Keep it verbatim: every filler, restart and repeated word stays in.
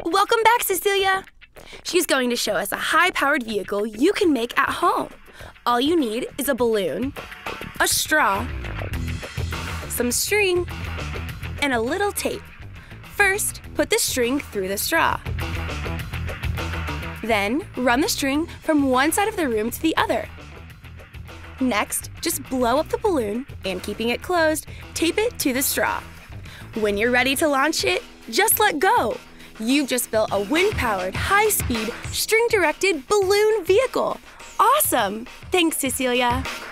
Welcome back, Cecilia! She's going to show us a high-powered vehicle you can make at home. All you need is a balloon, a straw, some string, and a little tape. First, put the string through the straw. Then, run the string from one side of the room to the other. Next, just blow up the balloon and, keeping it closed, tape it to the straw. When you're ready to launch it, just let go. You've just built a wind-powered, high-speed, string-directed balloon vehicle. Awesome! Thanks, Cecilia.